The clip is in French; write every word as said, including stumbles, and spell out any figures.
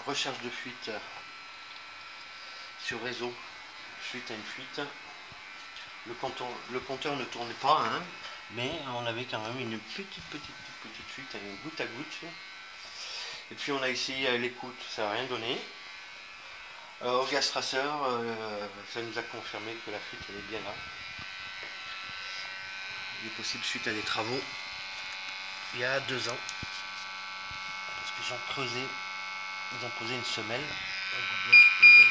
recherche de fuite sur réseau suite à une fuite. Le compteur, le compteur ne tournait pas, hein, mais on avait quand même une petite, petite, petite fuite, une goutte à goutte. Et puis on a essayé à l'écoute, ça n'a rien donné. Euh, au gaz tracer, euh, ça nous a confirmé que la fuite elle est bien là. Il est possible suite à des travaux il y a deux ans. Parce qu'ils ont creusé, ils ont posé une semelle. On voit bien le